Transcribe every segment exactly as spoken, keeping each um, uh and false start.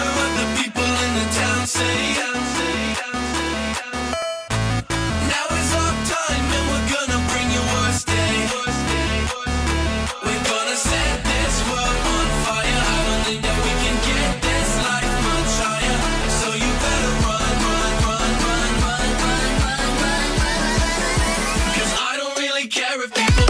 care what the people in the town say. Now is our time and we're gonna bring your worst day. We're gonna set this world on fire. I don't think that we can get this life much higher. So you better run, run, run, run, run, run, run, run, run. Cause I don't really care if people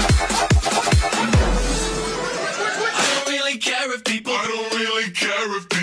I don't really care if